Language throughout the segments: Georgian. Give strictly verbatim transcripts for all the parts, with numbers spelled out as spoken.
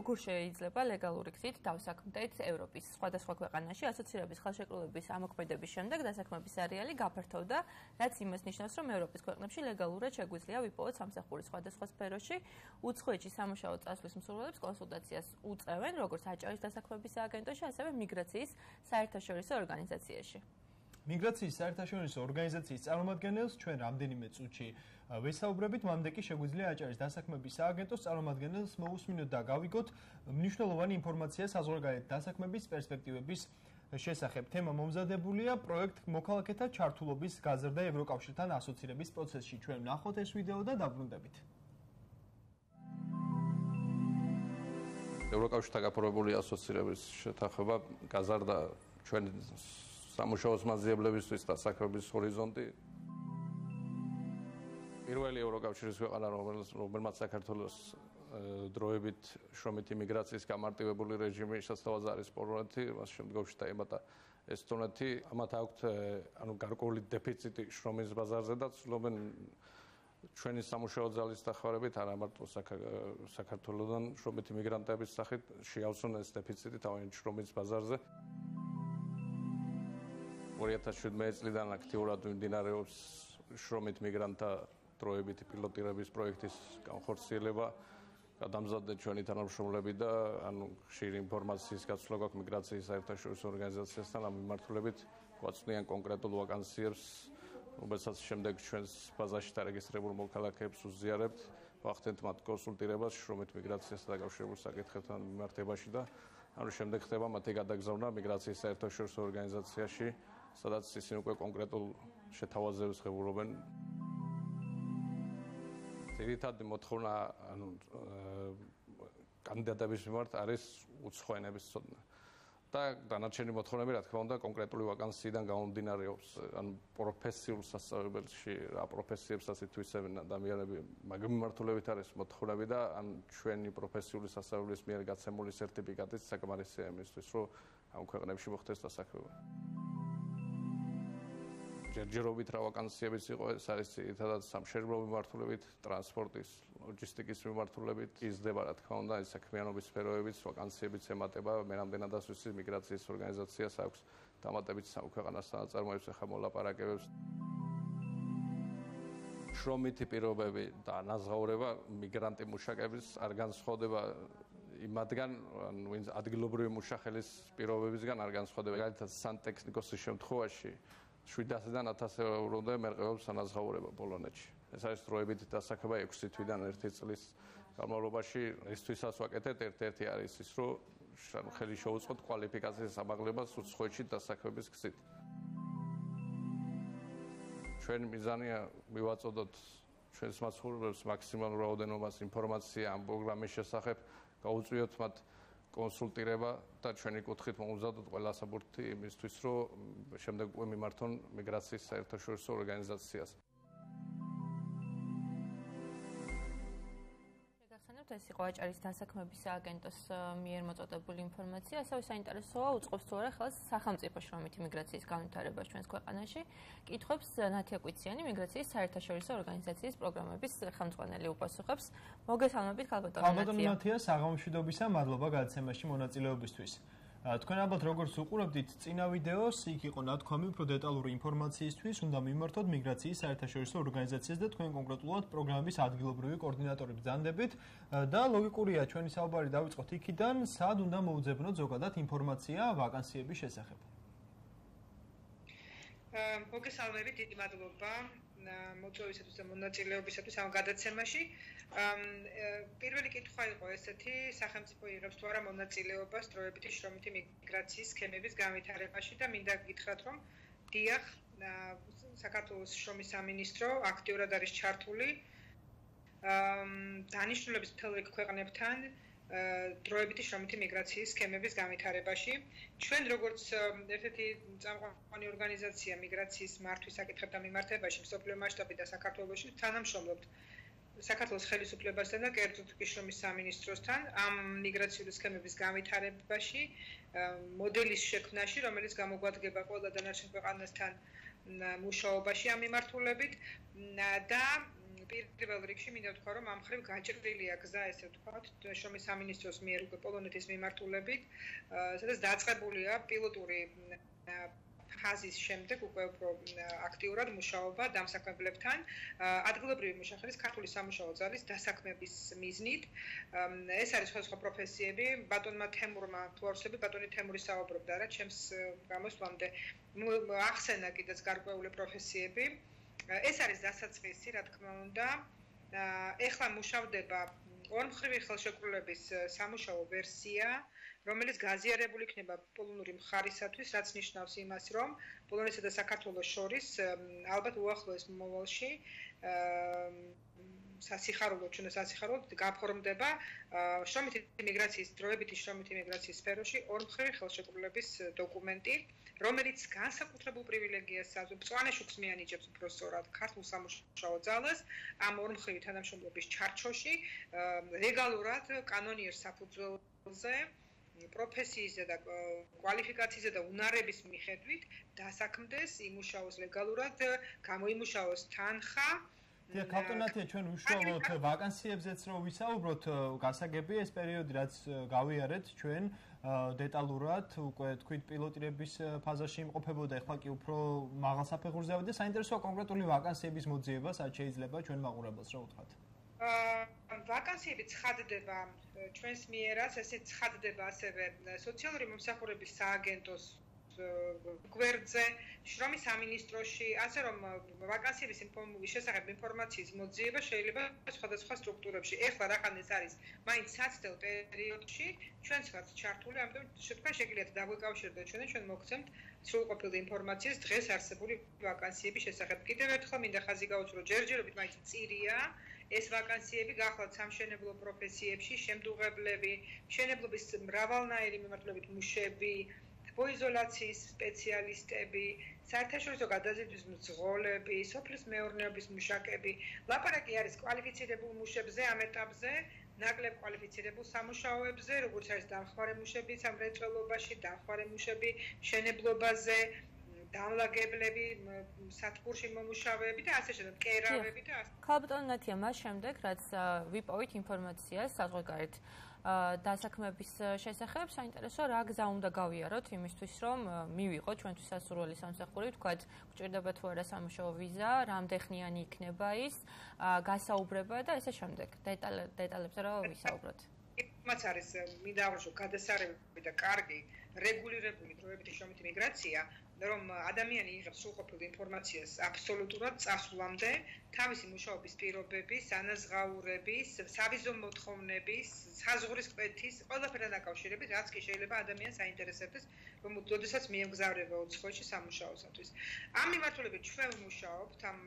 როგორ შეიძლება ლეგალური გზით დავსაქმდეთ ევროპის სხვადასხვა ქვეყანაში ასოცირების ხელშეკრულების ამოქმედების შემდეგ დასაქმების არეალი გაფართოვდა, რაც იმას ნიშნავს, რომ ევროპის ქვეყნებში ლეგალურად შეგვიძლია ვიპოვოთ სამსახური სხვადასხვა სფეროში. უცხოეთში სამუშაო წასვლის მსურველებს კონსულტაციას უწევენ, როგორც აჭარის დასაქმების სააგენტოში, ასევე მიგრაციის საერთაშორისო ორგანიზაციაში. მიგრაციის საერთაშორისო ორგანიზაციის წარმომადგენელს ჩვენ რამდენიმე წუთში ვესაუბრებით, მანამდე კი შეგვიძლია აჭარის დასაქმების სააგენტოს წარმომადგენელს მოусმინოთ და გავიგოთ მნიშვნელოვანი ინფორმაცია საზღვარგარეთ დასაქმების პერსპექტივების შესახებ. თემა მომზადებულია პროექტ მოქალაქეთა ჩართულობის გაზრდა ევროკავშირთან ასოცირების პროცესში. ჩვენ ვნახოთ ეს ვიდეო და დაბრუნდებით. ევროკავშირთან გაფორმებული ასოცირების შეთანხმება გაზარდა ჩვენ სამუშაოს მაძიებლებისთვის დასაქმების ჰორიზონტი. პირველი ევროკავშირის ქვეყანა, რომელმაც საქართველოს დროებით შრომითი მიგრაციის გამარტივებული რეჟიმი შესთავაზა არის პოლონეთი, მას შემდგომში დაემატა ესტონეთი. ამათ აქვთ ანუ გარკვეული დეფიციტი შრომის ბაზარზე და ცდილობენ ჩვენი სამუშაო ძალის დახმარებით არა მარტო საქართველოსდან შრომითი მიგრანტების სახით შეავსონ ეს დეფიციტი თავიანთ შრომის ბაზარზე. ორი ათას შვიდმეტი წლიდან აქტიურად მიმდინარეობს შრომით მიგრანტთა დროებითი პილოტირების პროექტის განხორციელება. გადამზადდა ჩვენი თანამშრომლები და ანუ ხშირი ინფორმაციის გაცვლა გვაქვს მიგრაციის საერთაშორისო ორგანიზაციასთან ამ მიმართულებით გვაწვდიან კონკრეტულ ვაკანსიებს, რომელსაც შემდეგ ჩვენს ბაზაში დარეგისტრებულ მოქალაქეებს უზიარებთ, ვახდენთ მათ კონსულტირებას შრომით მიგრაციასთან დაკავშირებულ საკითხებთან მიმართებაში და ანუ შემდეგ ხდება მათი გადაგზავნა მიგრაციის საერთაშორისო ორგანიზაციაში, სადაც ისინი უკვე კონკრეტულ შეთავაზებებს ღებულობენ. ძირითადი მოთხოვნა ანუ კანდიდატების მიმართ არის უცხო ენების ცოდნა. და დანარჩენი მოთხოვნები, რა თქმა უნდა, კონკრეტული ვაკანსიიდან გამომდინარეობს, ანუ პროფესიულ სასწავლებელში რა პროფესიებსაც ითვისებენ ადამიანები, მაგ მიმართულებით არის მოთხოვნები და ან ჩვენი პროფესიული სასწავლებლის მიერ გაცემული სერტიფიკატიც საკმარისია იმისთვის, რომ ამ ქვეყნებში მოხდეს დასაქმება. ჯერჯერობით რა ვაკანსიებიც იყო, ეს არის ძირითადად სამშენებლო მიმართულებით, ტრანსპორტის, ლოჯისტიკის მიმართულებით, იზრდება რა თქმა უნდა, ეს საქმიანობის სფეროებიც, ვაკანსიებიც ემატება, მე რამდენადაც ვიცი, მიგრაციის ორგანიზაციას აქვს დამატებით სამ ქვეყანას სანაწარმოებს ახლა მოლაპარაკებებს. შრომითი პირობები და ანაზღაურება მიგრანტი მუშაკების არ განსხვავდება იმათგან, ვინც ადგილობრივი მუშახელის პირობებისგან არ განსხვავდება. მაგალითად, სანტექნიკოსის შემთხვევაში შვიდასიდან ათასი ევრომდე მერყეობს ანაზღაურება პოლონეთში. ეს არის დროებითი დასაქმება ექვსი თვიდან ერთი წლის განმავლობაში. ესთვისაც ვაკეთეთ, ერთ-ერთი არის ის, რომ ხელი შეუწყოთ კვალიფიკაციის ამაღლებას უცხოეთში დასაქმების გზით. ჩვენ მიზანია მივაწოდოთ ჩვენს მაცხოვრებლებს მაქსიმალურ რაოდენობას ინფორმაცია ამ პროგრამის შესახებ, გაუწვიოთ მათ კონსულტირება და ჩვენი კუთხით მომზადოთ ყველა საბუთი იმისთვის, რომ შემდეგ უკვე მიმართონ მიგრაციის საერთაშორისო ორგანიზაციას. შეგახსენებთ, ეს იყო აჭარის დასაქმების სააგენტოს მიერ მოწოდებული ინფორმაცია, ასევე საინტერესოა უწყობს თუ არა ხელს სახელმწიფო შრომითი მიგრაციის განვითარებას ჩვენს ქვეყანაში. კითხვებს ნათია კვიციანი, მიგრაციის საერთაშორისო ორგანიზაციის პროგრამების ხელმძღვანელი უპასუხებს. მოგესალმებით, ქალბატონო ნათია, საღამომშვიდობისა, მადლობა გადაცემაში მონაწილეობისთვის. თქვენ ალბათ როგორც უყურებდით წინა ვიდეოს, იქ იყო ნათქვამი უფრო დეტალური ინფორმაციისთვის, უნდა მიმართოთ მიგრაციის საერთაშორისო ორგანიზაციას და თქვენ კონკრეტულად პროგრამების ადგილობრივი კოორდინატორი ბრძანდებით და ლოგიკურია ჩვენი საუბარი დავიწყოთ იქიდან, სად უნდა მოუძებნოთ ზოგადად ინფორმაცია ვაკანსიების შესახებ. მოგესალმებით, დიდი მადლობა მოწვევისათვის და მონაწილეობისათვის ამ გადაცემაში. პირველი კითხვა იყო ესეთი, სახელმწიფო იღებს თუ არა მონაწილეობას დროებითი შრომითი მიგრაციის სქემების განვითარებაში და მინდა გითხრათ, რომ დიახ, საქართველოს შრომის სამინისტრო აქტიურად არის ჩართული დანიშნულების მთელ რიგ ქვეყნებთან დროებითი შრომითი მიგრაციის სქემების განვითარებაში. ჩვენ როგორც ერთ-ერთი წამყვანი ორგანიზაცია მიგრაციის მართვის საკითხებთან მიმართებაში მსოფლიო მასშტაბით და საქართველოში თანამშრომლობთ საქართველოს ხელისუფლებასთან და კერძოდ კი შრომის სამინისტროსთან ამ მიგრაციული სქემების განვითარებაში, მოდელის შექმნაში, რომელიც გამოგვადგება ყველა დანარჩენ ქვეყანასთან მუშაობაში ამ მიმართულებით და პირველ რიგში მინდა ვთქვა, რომ ამ ხრივ გაჭრილია გზა, ესე ვთქვათ, შრომის სამინისტროს მიერ უკვე პოლონეთის მიმართულებით, სადაც დაწყებულია პილოტური ფაზის შემდეგ უკვე უფრო აქტიურად მუშაობა დამსაქმებლებთან, ადგილობრივი მუშახელის ქართული სამუშაო ძალის დასაქმების მიზნით. ეს არის სხვადასხვა პროფესიები, ბატონმა თემურმა თუ არ ვსწრები, ბატონი თემური საუბრობდა რა, ჩემს გამოსვლამდე ახსენა კიდეც გარკვეული პროფესიები. ეს არის დასაწყისი, რა თქმა უნდა. ეხლა მუშავდება ორმხრივი ხელშეკრულების სამუშაო ვერსია, რომელიც გაზიარებული იქნება პოლონური მხარისათვის, რაც ნიშნავს იმას, რომ პოლონეთსა და საქართველოს შორის ალბათ უახლოეს მომავალში სასიხარულო, ჩვენ სასიხარულოდ გაფორმდება შრომითი იმიგრაციის, დროებითი შრომითი იმიგრაციის სფეროში ორმხრივი ხელშეკრულების დოკუმენტი, რომელიც განსაკუთრებულ პრივილეგიას აძლევს, მწვანე შუქს მიანიჭებს უფრო სწორად ქართულ სამუშაო ძალას ამ ორმხრივი თანამშრომლობის ჩარჩოში, ლეგალურად კანონიერ საფუძველზე პროფესიისა და კვალიფიკაციისა და უნარების მიხედვით დასაქმდეს, იმუშაოს ლეგალურად, გამოიმუშაოს თანხა. დიახ, ქალბატონია, ჩვენ უშუალოდ ვაკანსიებზეც რო ვისაუბროთ, გასაგებია ეს პერიოდი, რაც გავიარეთ ჩვენ დეტალურად, უკვე თქვით პილოტირების ფაზაში იმყოფებოდა, ეხლა კი უფრო მაღალ საფეხურზე ავიდა. საინტერესოა კონკრეტული ვაკანსიების მოძიება, სად შეიძლება ჩვენ მაყურებელს რა უთხრათ? ვაკანსიები ცხადდება ჩვენს მიერაც, ესე ცხადდება ასევე სოციალური მომსახურების სააგენტოს გვერდზე, შრომის სამინისტროში, ასე რომ ვაკანსიების შესახებ ინფორმაციის მოძიება შეიძლება სხვადასხვა სტრუქტურებში. ეხლა რახან ეს არის მაინც საცდელ პერიოდში, ჩვენც ვართ ჩართული, ამიტომ თქვენ შეგიძლიათ დაგვეკავშირდეთ ჩვენ და ჩვენ მოგცემთ სრულყოფილი ინფორმაციას დღეს არსებული ვაკანსიების შესახებ. კიდევ ერთხელ მინდა ხაზი გავუსვრო, ჯერჯერობით მაინც წირია ეს ვაკანსიები გახლავთ სამშენებლო პროფესიებში, შემდუღებლები, მშენებლობის მრავალნაირი მიმართულებით მუშები, თბოიზოლაციის სპეციალისტები, საერთაშორისო გადაზიდვის მძღოლები, სოფლის მეურნეობის მუშაკები. ლაპარაკი არის კვალიფიცირებულ მუშებზე ამ ეტაპზე, ნაკლებ კვალიფიცირებულ სამუშაოებზე, როგორც არის დამხმარე მუშები სამრეწველობაში, დამხმარე მუშები მშენებლობაზე, დამლაგებლები, სათბურში მომუშავეები და ასე შემდეგ, კერავები და ასე. ქალბატონია, მას შემდეგ, რაც ვიპოვით ინფორმაციას საზღვარგარეთ დასაქმების შესახებ, საინტერესოა რა გზა უნდა გავიაროთ იმისთვის, რომ მივიღოთ ჩვენთვის სასურველი სამსახური, ვთქვათ, გვჭირდება თუ არა სამუშაო ვიზა, რამდენხნიანი იქნება ის, გასაუბრება და ესე შემდეგ. დეტალებზე რა ვისაუბროთ? იმაც არის, მინდა აღვნიშნო, გადასარევი და კარგი რეგულირებული დროებითი შრომითი მიგრაცია, რომ ადამიანი იღებს სრულყოფილ ინფორმაციას აბსოლუტურად წასვლამდე, თავისი მუშაობის პირობების, ანაზღაურების, სავიზო მოთხოვნების, საზღვრის კვეთის, ყველაფერთან დაკავშირებით, რაც კი შეიძლება ადამიანს აინტერესებდეს, რომ ოდესაც მიემგზავრება უცხოეთში სამუშაოსათვის. ამ მიმართულებით ჩვენ ვმუშაობთ ამ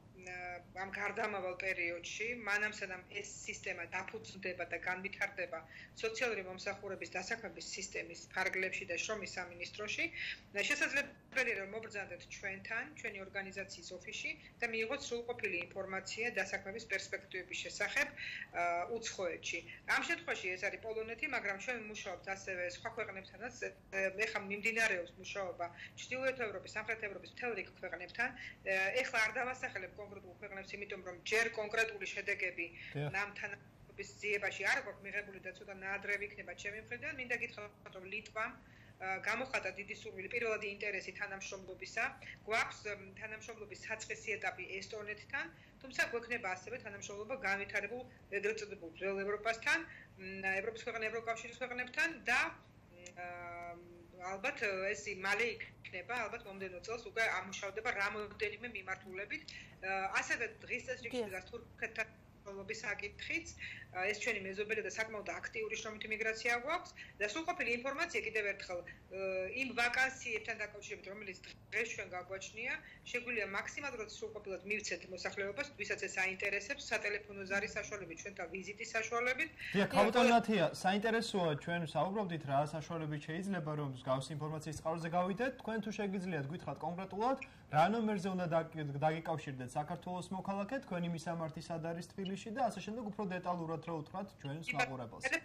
ამ გარდამავალ პერიოდში, მანამ სანამ ეს სისტემა დაფუძნდება და განვითარდება სოციალური მომსახურების დასაქმების სისტემის ფარგლებში და შრომის სამინისტროში, შესაძლებელია რომ მობრძანდეთ ჩვენთან, ჩვენი ორგანიზაციის ოფისში და მიიღოთ სრულყოფილი ინფორმაცია დასაქმების პერსპექტივების შესახებ უცხოეთში. ამ შემთხვევაში ეს არის პოლონეთი, მაგრამ ჩვენ ვმუშაობთ ასევე სხვა ქვეყნებთანაც, ეხლა მიმდინარეობს მუშაობა ჩრდილოეთ ევროპის, სამხრეთ ევროპის მთელ რიგ ქვეყნებთან. ეხლა არ დავასახელებ კონკრეტულ ქვეყნებს, იმიტომ რომ ჯერ კონკრეტული შედეგები ამ თანამშრომლობის ძიებაში არ გვაქვს მიღებული და ცოტა ნაადრევი იქნება ჩემი მხრიდან. მინდა გითხრათ, რომ ლიტვამ გამოხატა დიდი სურვილი, პირველადი ინტერესი თანამშრომლობისა. გვაქვს თანამშრომლობის საწყისი ეტაპი ესტონეთთან, თუმცა გვექნება ასევე თანამშრომლობა განვითარებულ ეგრეთ წოდებულ ძველ ევროპასთან, ევროპის ქვეყნ ევროკავშირის ქვეყნებთან და ალბათ ეს მალე იქნება, ალბათ მომდევნო წელს უკვე ამუშავდება რამოდენიმე მიმართულებით. ასევე დღის წესრიგში დგას თურქეთთან მშრომლობის საკითხიც, ეს ჩვენი მეზობელი და საკმაოდ აქტიური შრომითი მიგრაცია გვაქვს და სრულყოფილი ინფორმაცია კიდევ ერთხელ იმ ვაკანსიებთან დაკავშირებით, რომელიც დღეს ჩვენ გაგვაჩნია, შეგვიძლია მაქსიმალურად სრულყოფილად მივცეთ მოსახლეობას, ვისაც ეს აინტერესებს, სატელეფონო ზარის საშუალებით, ჩვენთან ვიზიტის საშუალებით. დიახ, ქალბატონია, საინტერესოა ჩვენ საუბრობდით რა საშუალებით შეიძლება რომ მსგავსი ინფორმაციის წყაროზე გავიდეთ, თქვენ თუ შეგიძლიათ გითხრათ კონკრეტულად, რა ნომერზე უნდა დაგიკავშირდეთ საქართველოს მოქალაქე, თქვენი მისამართი სად არის თბილისში და ასე შემდეგ უფრო დეტალურად რა უთხრათ ჩვენს მაყურებელს.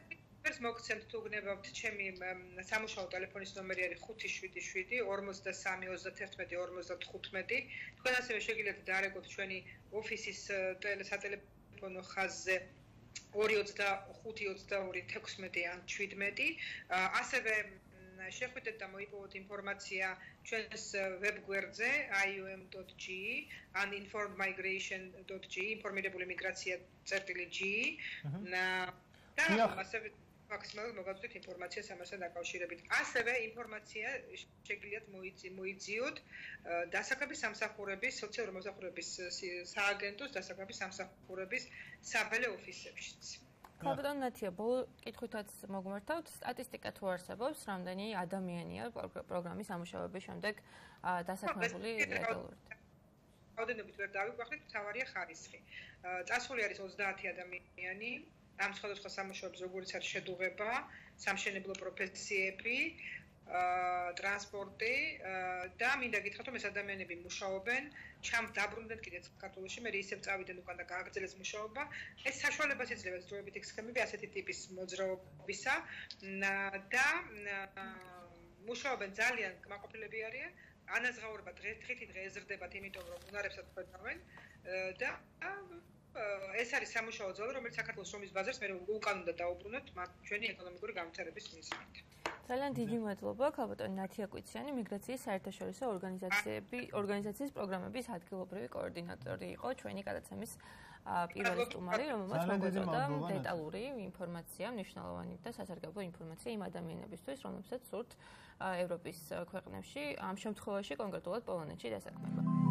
ეს მოგცემთ თუ გნებავთ ჩემი სამუშაო ტელეფონის ნომერი არის ხუთი შვიდი შვიდი ორმოცდასამი ოცდაათერთმეტი ორმოცდათხუთმეტი. თქვენ ასევე შეგიძლიათ დაარეკოთ ჩვენი ოფისის სატელეფონო ხაზზე ორი ოცდახუთი ოცდაორი თექვსმეტი ან შვიდმეტი. ასევე შეხვიდეთ და მოიპოვოთ ინფორმაცია ჩვენს ვებგვერდზე i o m dot g e ან informed migration dot g e ინფორმირებული მიგრაცია წერტილი g და ასევე მაქსიმალურად მოგაწვდით ინფორმაციას ამასთან დაკავშირებით. ასევე ინფორმაცია შეგიძლიათ მოიძიოთ დასაქმების სამსახურების, სოციალური მომსახურების სააგენტოს დასაქმების სამსახურების საველე ოფისებშიც. ხალბატონ ნათია, ბოლო კითხვითაც მოგმართავთ, სტატისტიკა თუ არსებობს, რამდენი ადამიანია პროგრამის ამუშავების შემდეგ დასაქმებული ლეგალურად? რაოდენობით ვერ დავიგვახეთ, მთავარია ხარისხი. წასული არის ოცდაათი ადამიანი, ამ სხვადასხვა სამუშაოებს, როგორიც არის შედუღება, სამშენებლო პროფესიები, ტრანსპორტი და მინდა გითხრათ, რომ ეს ადამიანები მუშაობენ, ჩამ დაბრუნდნენ კიდეც საქართველოში, მე ისევ წავიდნენ უკან და გააგრძელეს მუშაობა. ეს საშუალებას იძლევა დროებითი სქემები ასეთი ტიპის მოძრაობისა და მუშაობენ ძალიან კმაყოფილები არიან, ანაზღაურება დღითი დღე ეზრდებათ, იმიტომ რომ უნარებსაც ხვედავენ და ეს არის სამუშაო ძალა, რომელიც საქართველოს შრომის ბაზარს მე უკან უნდა დაუბრუნოთ ჩვენი ეკონომიკური განვითარების მიზნით. ძალიან დიდი მადლობა, ხალბატონ ნათია კვიციანი, მიგრაციის საერთაშორისო ორგანიზაციები, ორგანიზაციის პროგრამების ადგილობრივი კოორდინატორი იყო ჩვენი გადაცემის პირველი სტუმარი, რომელმაც მოგვეწოდა დეტალური ინფორმაცია, მნიშვნელოვანი და სასარგებლო ინფორმაცია იმ ადამიანებისთვის, რომლებსაც სურთ ევროპის ქვეყნებში, ამ შემთხვევაში კონკრეტულად პოლონეთში დასაქმება.